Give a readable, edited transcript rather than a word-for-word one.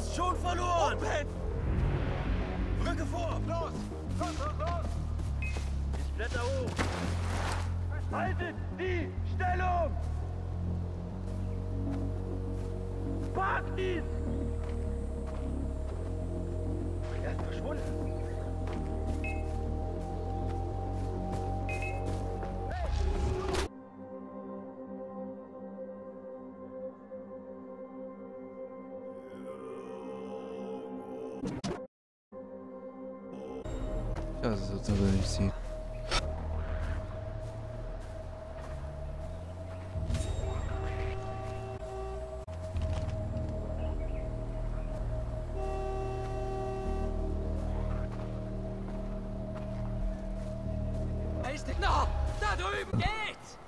hast schon verloren! Open! Rücke vor! Los! Los! Ich kletter hoch! Haltet die Stellung! Parkt ihn! Er ist verschwunden. Das ist jetzt aber nicht sie. No, da drüben geht's!